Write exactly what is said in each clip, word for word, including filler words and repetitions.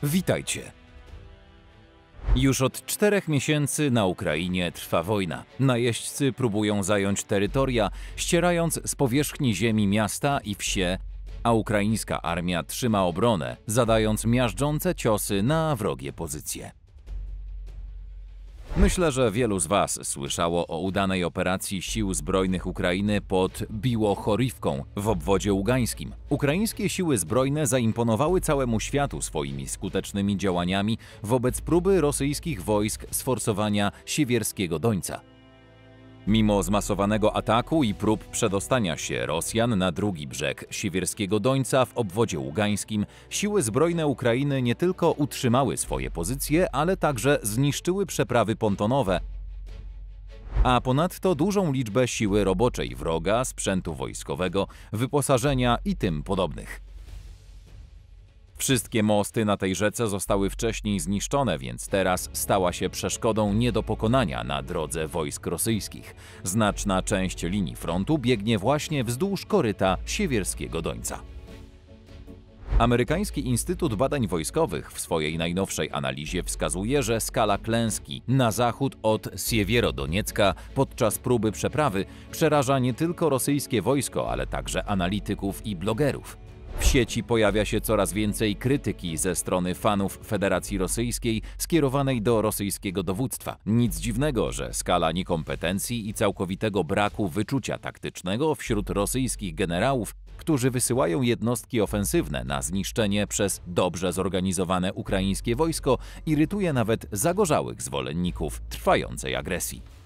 Witajcie! Już od czterech miesięcy na Ukrainie trwa wojna. Najeźdźcy próbują zająć terytoria, ścierając z powierzchni ziemi miasta i wsie, a ukraińska armia trzyma obronę, zadając miażdżące ciosy na wrogie pozycje. Myślę, że wielu z Was słyszało o udanej operacji sił zbrojnych Ukrainy pod Biłochorivką w obwodzie ługańskim. Ukraińskie siły zbrojne zaimponowały całemu światu swoimi skutecznymi działaniami wobec próby rosyjskich wojsk sforsowania Siewierskiego Dońca. Mimo zmasowanego ataku i prób przedostania się Rosjan na drugi brzeg Siewierskiego Dońca w obwodzie ługańskim, siły zbrojne Ukrainy nie tylko utrzymały swoje pozycje, ale także zniszczyły przeprawy pontonowe, a ponadto dużą liczbę siły roboczej wroga, sprzętu wojskowego, wyposażenia i tym podobnych. Wszystkie mosty na tej rzece zostały wcześniej zniszczone, więc teraz stała się przeszkodą nie do pokonania na drodze wojsk rosyjskich. Znaczna część linii frontu biegnie właśnie wzdłuż koryta Siewierskiego Dońca. Amerykański Instytut Badań Wojskowych w swojej najnowszej analizie wskazuje, że skala klęski na zachód od Siewierodoniecka podczas próby przeprawy przeraża nie tylko rosyjskie wojsko, ale także analityków i blogerów. W sieci pojawia się coraz więcej krytyki ze strony fanów Federacji Rosyjskiej skierowanej do rosyjskiego dowództwa. Nic dziwnego, że skala niekompetencji i całkowitego braku wyczucia taktycznego wśród rosyjskich generałów, którzy wysyłają jednostki ofensywne na zniszczenie przez dobrze zorganizowane ukraińskie wojsko, irytuje nawet zagorzałych zwolenników trwającej agresji.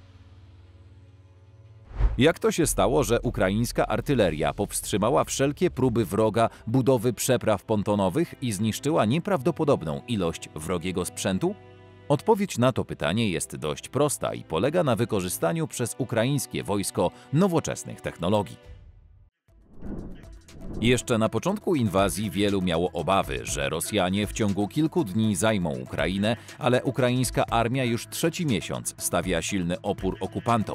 Jak to się stało, że ukraińska artyleria powstrzymała wszelkie próby wroga budowy przepraw pontonowych i zniszczyła nieprawdopodobną ilość wrogiego sprzętu? Odpowiedź na to pytanie jest dość prosta i polega na wykorzystaniu przez ukraińskie wojsko nowoczesnych technologii. Jeszcze na początku inwazji wielu miało obawy, że Rosjanie w ciągu kilku dni zajmą Ukrainę, ale ukraińska armia już trzeci miesiąc stawia silny opór okupantom.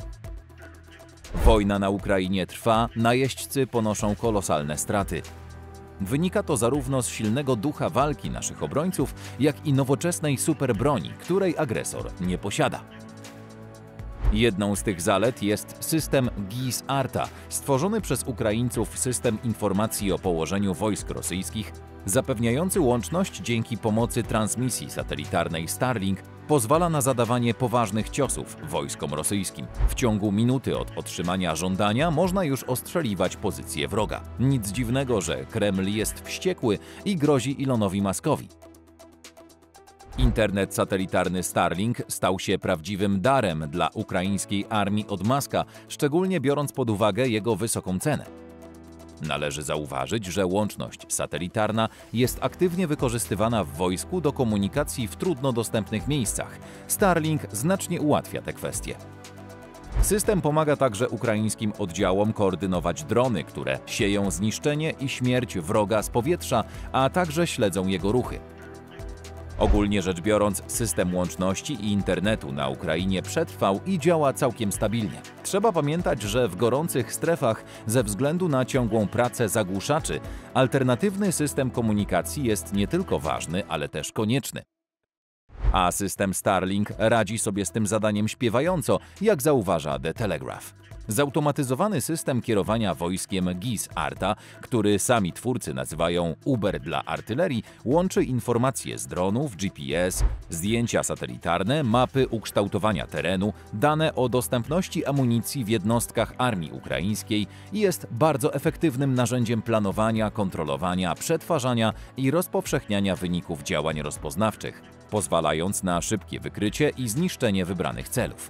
Wojna na Ukrainie trwa, najeźdźcy ponoszą kolosalne straty. Wynika to zarówno z silnego ducha walki naszych obrońców, jak i nowoczesnej superbroni, której agresor nie posiada. Jedną z tych zalet jest system GIS-ARTA, stworzony przez Ukraińców system informacji o położeniu wojsk rosyjskich, zapewniający łączność dzięki pomocy transmisji satelitarnej Starlink, pozwala na zadawanie poważnych ciosów wojskom rosyjskim. W ciągu minuty od otrzymania żądania można już ostrzeliwać pozycję wroga. Nic dziwnego, że Kreml jest wściekły i grozi Elonowi Muskowi. Internet satelitarny Starlink stał się prawdziwym darem dla ukraińskiej armii od Muska, szczególnie biorąc pod uwagę jego wysoką cenę. Należy zauważyć, że łączność satelitarna jest aktywnie wykorzystywana w wojsku do komunikacji w trudno dostępnych miejscach. Starlink znacznie ułatwia te kwestie. System pomaga także ukraińskim oddziałom koordynować drony, które sieją zniszczenie i śmierć wroga z powietrza, a także śledzą jego ruchy. Ogólnie rzecz biorąc, system łączności i internetu na Ukrainie przetrwał i działa całkiem stabilnie. Trzeba pamiętać, że w gorących strefach, ze względu na ciągłą pracę zagłuszaczy, alternatywny system komunikacji jest nie tylko ważny, ale też konieczny. A system Starlink radzi sobie z tym zadaniem śpiewająco, jak zauważa The Telegraph. Zautomatyzowany system kierowania wojskiem GIS-ARTA, który sami twórcy nazywają Uber dla artylerii, łączy informacje z dronów, G P S, zdjęcia satelitarne, mapy ukształtowania terenu, dane o dostępności amunicji w jednostkach armii ukraińskiej i jest bardzo efektywnym narzędziem planowania, kontrolowania, przetwarzania i rozpowszechniania wyników działań rozpoznawczych, pozwalając na szybkie wykrycie i zniszczenie wybranych celów.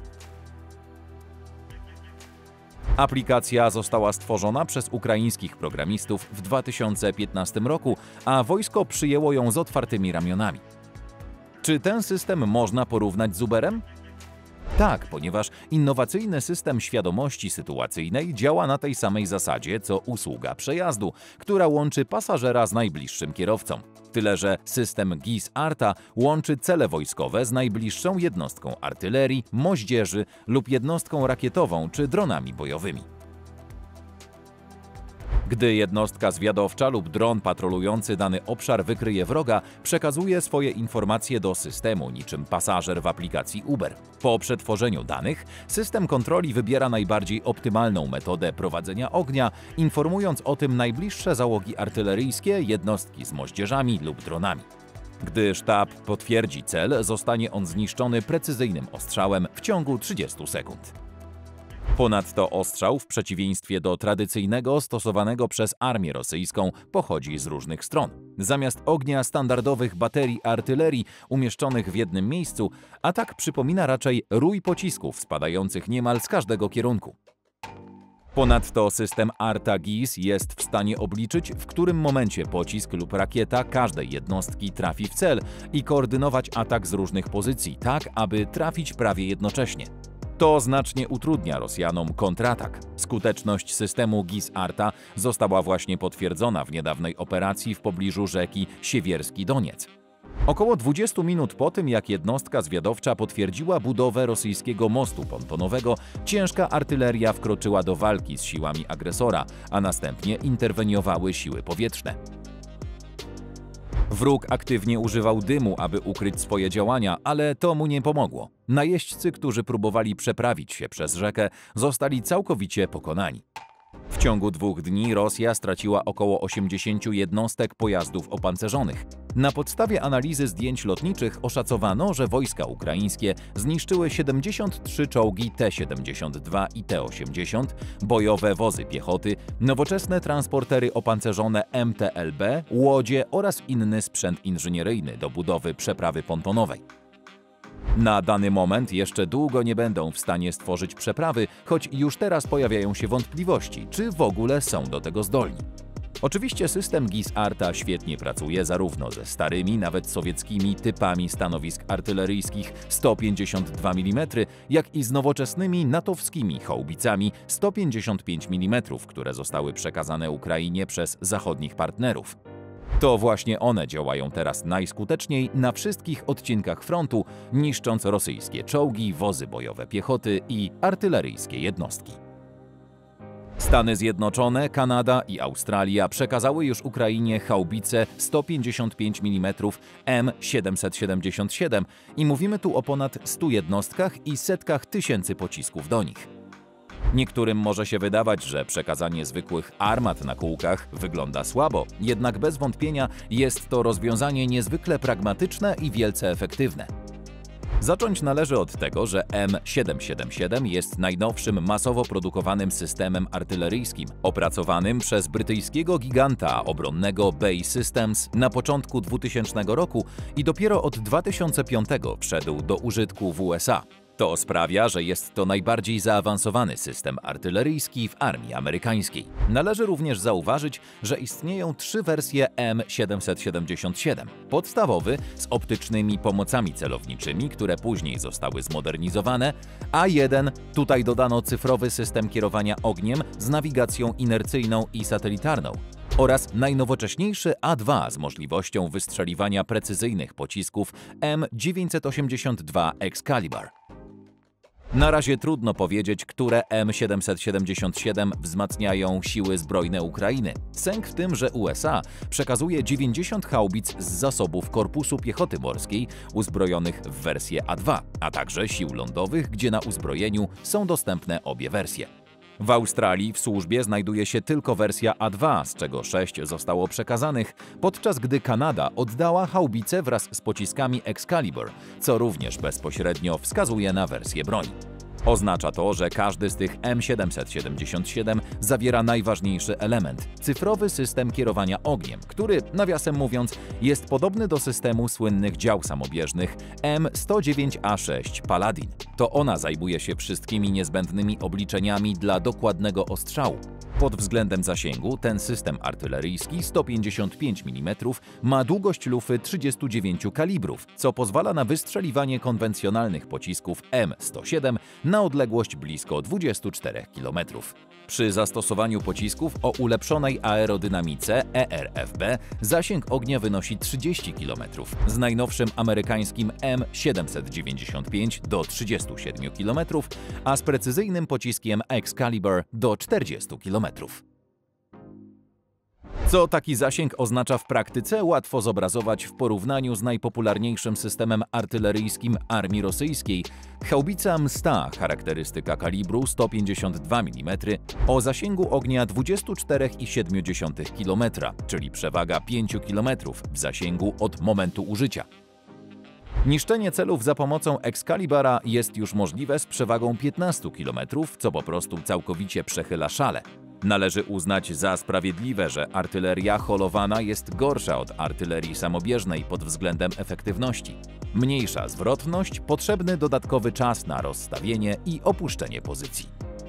Aplikacja została stworzona przez ukraińskich programistów w dwa tysiące piętnastym roku, a wojsko przyjęło ją z otwartymi ramionami. Czy ten system można porównać z Uberem? Tak, ponieważ innowacyjny system świadomości sytuacyjnej działa na tej samej zasadzie co usługa przejazdu, która łączy pasażera z najbliższym kierowcą. Tyle że system GIS-ARTA łączy cele wojskowe z najbliższą jednostką artylerii, moździerzy lub jednostką rakietową czy dronami bojowymi. Gdy jednostka zwiadowcza lub dron patrolujący dany obszar wykryje wroga, przekazuje swoje informacje do systemu, niczym pasażer w aplikacji Uber. Po przetworzeniu danych, system kontroli wybiera najbardziej optymalną metodę prowadzenia ognia, informując o tym najbliższe załogi artyleryjskie, jednostki z moździerzami lub dronami. Gdy sztab potwierdzi cel, zostanie on zniszczony precyzyjnym ostrzałem w ciągu trzydziestu sekund. Ponadto ostrzał, w przeciwieństwie do tradycyjnego stosowanego przez armię rosyjską, pochodzi z różnych stron. Zamiast ognia standardowych baterii artylerii umieszczonych w jednym miejscu, atak przypomina raczej rój pocisków spadających niemal z każdego kierunku. Ponadto system ARTA-GIS jest w stanie obliczyć, w którym momencie pocisk lub rakieta każdej jednostki trafi w cel i koordynować atak z różnych pozycji, tak aby trafić prawie jednocześnie. To znacznie utrudnia Rosjanom kontratak. Skuteczność systemu GIS-ARTA została właśnie potwierdzona w niedawnej operacji w pobliżu rzeki Siewierski Doniec. Około dwudziestu minut po tym, jak jednostka zwiadowcza potwierdziła budowę rosyjskiego mostu pontonowego, ciężka artyleria wkroczyła do walki z siłami agresora, a następnie interweniowały siły powietrzne. Wróg aktywnie używał dymu, aby ukryć swoje działania, ale to mu nie pomogło. Najeźdźcy, którzy próbowali przeprawić się przez rzekę, zostali całkowicie pokonani. W ciągu dwóch dni Rosja straciła około osiemdziesięciu jednostek pojazdów opancerzonych. Na podstawie analizy zdjęć lotniczych oszacowano, że wojska ukraińskie zniszczyły siedemdziesiąt trzy czołgi T siedemdziesiąt dwa i T osiemdziesiąt, bojowe wozy piechoty, nowoczesne transportery opancerzone M T L B, łodzie oraz inny sprzęt inżynieryjny do budowy przeprawy pontonowej. Na dany moment jeszcze długo nie będą w stanie stworzyć przeprawy, choć już teraz pojawiają się wątpliwości, czy w ogóle są do tego zdolni. Oczywiście system GIS-ARTA świetnie pracuje zarówno ze starymi, nawet sowieckimi typami stanowisk artyleryjskich sto pięćdziesiąt dwa milimetry, jak i z nowoczesnymi natowskimi haubicami sto pięćdziesiąt pięć milimetrów, które zostały przekazane Ukrainie przez zachodnich partnerów. To właśnie one działają teraz najskuteczniej na wszystkich odcinkach frontu, niszcząc rosyjskie czołgi, wozy bojowe piechoty i artyleryjskie jednostki. Stany Zjednoczone, Kanada i Australia przekazały już Ukrainie haubice sto pięćdziesiąt pięć milimetrów M siedemset siedemdziesiąt siedem i mówimy tu o ponad stu jednostkach i setkach tysięcy pocisków do nich. Niektórym może się wydawać, że przekazanie zwykłych armat na kółkach wygląda słabo, jednak bez wątpienia jest to rozwiązanie niezwykle pragmatyczne i wielce efektywne. Zacząć należy od tego, że M siedemset siedemdziesiąt siedem jest najnowszym masowo produkowanym systemem artyleryjskim, opracowanym przez brytyjskiego giganta obronnego B A E Systems na początku dwutysięcznego roku i dopiero od dwa tysiące piątego wszedł do użytku w U S A. To sprawia, że jest to najbardziej zaawansowany system artyleryjski w armii amerykańskiej. Należy również zauważyć, że istnieją trzy wersje M siedemset siedemdziesiąt siedem. Podstawowy z optycznymi pomocami celowniczymi, które później zostały zmodernizowane, A jeden, tutaj dodano cyfrowy system kierowania ogniem z nawigacją inercyjną i satelitarną, oraz najnowocześniejszy A dwa z możliwością wystrzeliwania precyzyjnych pocisków M dziewięćset osiemdziesiąt dwa Excalibur. Na razie trudno powiedzieć, które M siedemset siedemdziesiąt siedem wzmacniają siły zbrojne Ukrainy. Sęk w tym, że U S A przekazuje dziewięćdziesiąt haubic z zasobów Korpusu Piechoty Morskiej uzbrojonych w wersję A dwa, a także sił lądowych, gdzie na uzbrojeniu są dostępne obie wersje. W Australii w służbie znajduje się tylko wersja A dwa, z czego sześć zostało przekazanych, podczas gdy Kanada oddała haubice wraz z pociskami Excalibur, co również bezpośrednio wskazuje na wersję broni. Oznacza to, że każdy z tych M siedemset siedemdziesiąt siedem zawiera najważniejszy element – cyfrowy system kierowania ogniem, który, nawiasem mówiąc, jest podobny do systemu słynnych dział samobieżnych M sto dziewięć A sześć Paladin. To ona zajmuje się wszystkimi niezbędnymi obliczeniami dla dokładnego ostrzału. Pod względem zasięgu ten system artyleryjski sto pięćdziesiąt pięć milimetrów ma długość lufy trzydziestu dziewięciu kalibrów, co pozwala na wystrzeliwanie konwencjonalnych pocisków M sto siedem na odległość blisko dwudziestu czterech kilometrów. Przy zastosowaniu pocisków o ulepszonej aerodynamice E R F B zasięg ognia wynosi trzydzieści kilometrów, z najnowszym amerykańskim M siedemset dziewięćdziesiąt pięć do trzydziestu siedmiu kilometrów, a z precyzyjnym pociskiem Excalibur do czterdziestu kilometrów. Co taki zasięg oznacza w praktyce, łatwo zobrazować w porównaniu z najpopularniejszym systemem artyleryjskim armii rosyjskiej. Haubica Msta, charakterystyka kalibru sto pięćdziesiąt dwa milimetry, o zasięgu ognia dwadzieścia cztery przecinek siedem kilometra, czyli przewaga pięć kilometrów w zasięgu od momentu użycia. Niszczenie celów za pomocą Excalibara jest już możliwe z przewagą piętnaście kilometrów, co po prostu całkowicie przechyla szale. Należy uznać za sprawiedliwe, że artyleria holowana jest gorsza od artylerii samobieżnej pod względem efektywności. Mniejsza zwrotność, potrzebny dodatkowy czas na rozstawienie i opuszczenie pozycji.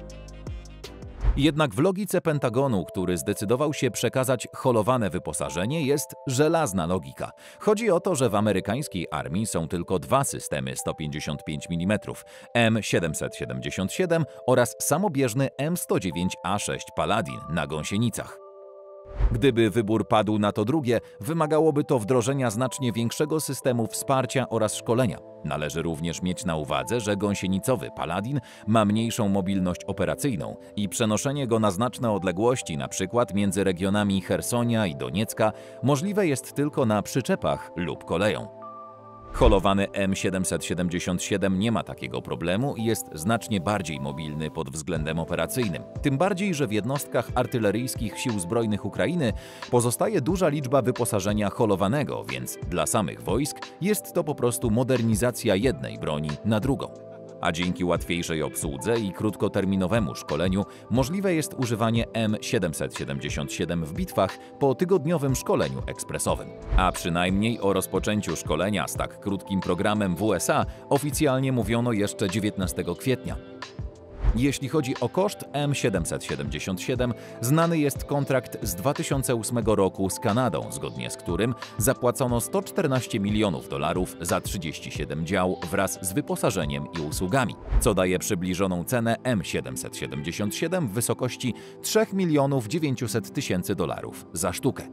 Jednak w logice Pentagonu, który zdecydował się przekazać holowane wyposażenie, jest żelazna logika. Chodzi o to, że w amerykańskiej armii są tylko dwa systemy sto pięćdziesiąt pięć milimetrów M siedemset siedemdziesiąt siedem oraz samobieżny M sto dziewięć A sześć Paladin na gąsienicach. Gdyby wybór padł na to drugie, wymagałoby to wdrożenia znacznie większego systemu wsparcia oraz szkolenia. Należy również mieć na uwadze, że gąsienicowy Paladin ma mniejszą mobilność operacyjną i przenoszenie go na znaczne odległości, np. między regionami Chersonia i Doniecka, możliwe jest tylko na przyczepach lub koleją. Holowany M siedemset siedemdziesiąt siedem nie ma takiego problemu i jest znacznie bardziej mobilny pod względem operacyjnym. Tym bardziej, że w jednostkach artyleryjskich Sił Zbrojnych Ukrainy pozostaje duża liczba wyposażenia holowanego, więc dla samych wojsk jest to po prostu modernizacja jednej broni na drugą. A dzięki łatwiejszej obsłudze i krótkoterminowemu szkoleniu możliwe jest używanie M siedemset siedemdziesiąt siedem w bitwach po tygodniowym szkoleniu ekspresowym. A przynajmniej o rozpoczęciu szkolenia z tak krótkim programem w U S A oficjalnie mówiono jeszcze dziewiętnastego kwietnia. Jeśli chodzi o koszt M siedemset siedemdziesiąt siedem, znany jest kontrakt z dwa tysiące ósmego roku z Kanadą, zgodnie z którym zapłacono sto czternaście milionów dolarów za trzydzieści siedem dział wraz z wyposażeniem i usługami, co daje przybliżoną cenę M siedemset siedemdziesiąt siedem w wysokości trzy miliony dziewięćset tysięcy dolarów za sztukę.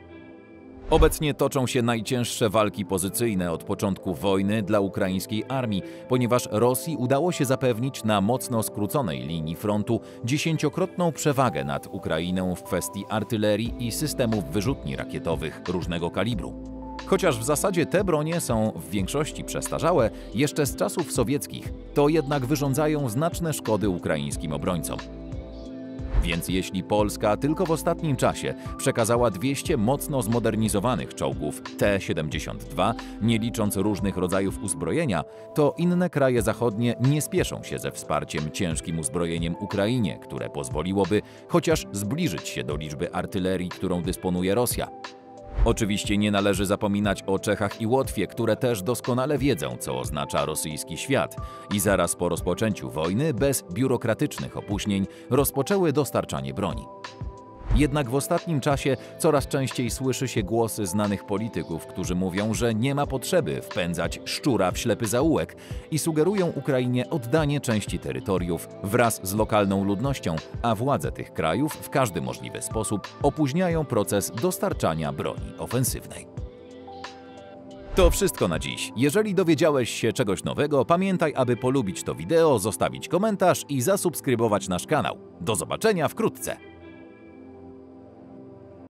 Obecnie toczą się najcięższe walki pozycyjne od początku wojny dla ukraińskiej armii, ponieważ Rosji udało się zapewnić na mocno skróconej linii frontu dziesięciokrotną przewagę nad Ukrainą w kwestii artylerii i systemów wyrzutni rakietowych różnego kalibru. Chociaż w zasadzie te bronie są w większości przestarzałe, jeszcze z czasów sowieckich, to jednak wyrządzają znaczne szkody ukraińskim obrońcom. Więc jeśli Polska tylko w ostatnim czasie przekazała dwieście mocno zmodernizowanych czołgów T siedemdziesiąt dwa, nie licząc różnych rodzajów uzbrojenia, to inne kraje zachodnie nie spieszą się ze wsparciem ciężkim uzbrojeniem Ukrainie, które pozwoliłoby chociaż zbliżyć się do liczby artylerii, którą dysponuje Rosja. Oczywiście nie należy zapominać o Czechach i Łotwie, które też doskonale wiedzą, co oznacza rosyjski świat i zaraz po rozpoczęciu wojny, bez biurokratycznych opóźnień, rozpoczęły dostarczanie broni. Jednak w ostatnim czasie coraz częściej słyszy się głosy znanych polityków, którzy mówią, że nie ma potrzeby wpędzać szczura w ślepy zaułek i sugerują Ukrainie oddanie części terytoriów wraz z lokalną ludnością, a władze tych krajów w każdy możliwy sposób opóźniają proces dostarczania broni ofensywnej. To wszystko na dziś. Jeżeli dowiedziałeś się czegoś nowego, pamiętaj, aby polubić to wideo, zostawić komentarz i zasubskrybować nasz kanał. Do zobaczenia wkrótce!